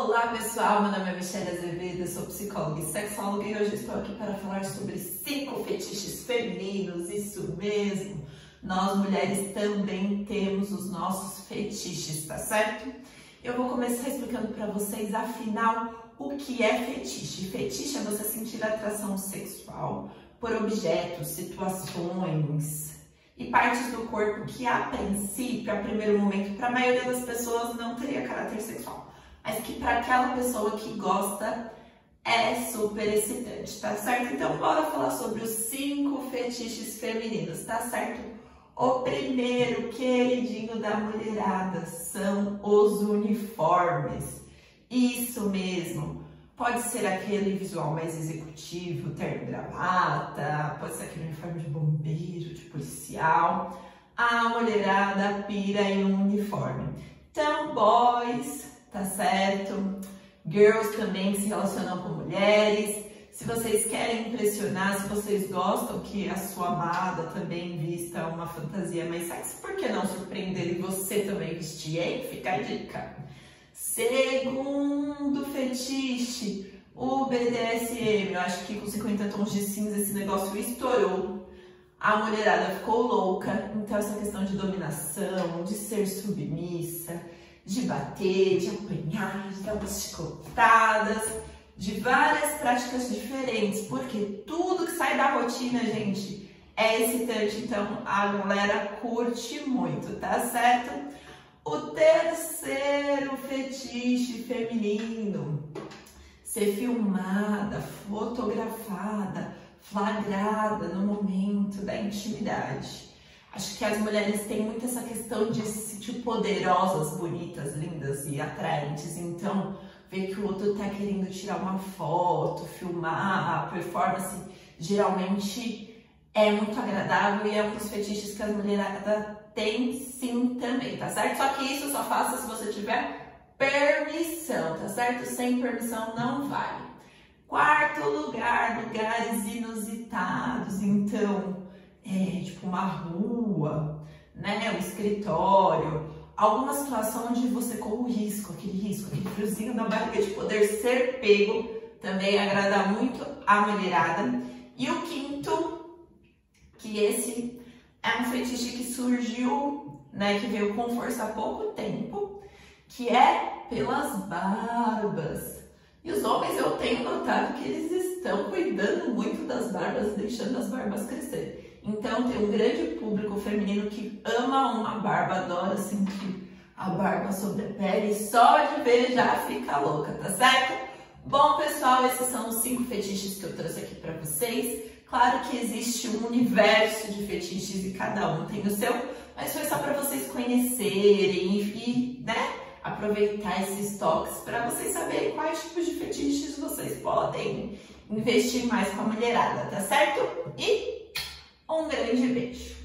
Olá pessoal, meu nome é Michelle Azevedo, eu sou psicóloga e sexóloga e hoje estou aqui para falar sobre 5 fetiches femininos, isso mesmo. Nós mulheres também temos os nossos fetiches, tá certo? Eu vou começar explicando para vocês, afinal, o que é fetiche. Fetiche é você sentir atração sexual por objetos, situações e partes do corpo que a princípio, a primeiro momento, para a maioria das pessoas não teria caráter sexual. Mas que para aquela pessoa que gosta é super excitante, tá certo? Então bora falar sobre os 5 fetiches femininos, tá certo? O primeiro, queridinho da mulherada, são os uniformes. Isso mesmo, pode ser aquele visual mais executivo, terno e gravata, pode ser aquele uniforme de bombeiro, de policial. A mulherada pira em um uniforme. Então, boys, tá certo? Girls também que se relacionam com mulheres. Se vocês querem impressionar, se vocês gostam que a sua amada também vista uma fantasia mais sexy, por que não surpreender e você também vestir, hein? Fica a dica. Segundo fetiche, o BDSM. Eu acho que com 50 tons de cinza esse negócio estourou. A mulherada ficou louca. Então essa questão de dominação, de ser submissa, de bater, de apanhar, de dar umas chicotadas, de várias práticas diferentes, porque tudo que sai da rotina, gente, é excitante, então a galera curte muito, tá certo? O terceiro fetiche feminino, ser filmada, fotografada, flagrada no momento da intimidade. Acho que as mulheres têm muito essa questão de se sentir poderosas, bonitas, lindas e atraentes. Então, ver que o outro tá querendo tirar uma foto, filmar, a performance geralmente é muito agradável e é um dos fetiches que as mulheradas têm sim também, tá certo? Só que isso só faça se você tiver permissão, tá certo? Sem permissão não vale. Quarto lugar, lugares inusitados. Então, tipo uma rua, né, um escritório, alguma situação onde você corre o risco, aquele friozinho na barriga de poder ser pego, também agrada muito a mulherada. E o quinto, que esse é um fetiche que surgiu, né, que veio com força há pouco tempo, que é pelas barbas. E os homens, eu tenho notado que eles estão cuidando muito das barbas, deixando as barbas crescer. Então tem um grande público feminino que ama uma barba, adora sentir a barba sobre a pele, só de ver já fica louca, tá certo? Bom, pessoal, esses são os 5 fetiches que eu trouxe aqui pra vocês. Claro que existe um universo de fetiches e cada um tem o seu, mas foi só pra vocês conhecerem e, né, aproveitar esses toques para vocês saberem quais tipos de fetiches vocês podem investir mais com a mulherada, tá certo? E um grande beijo!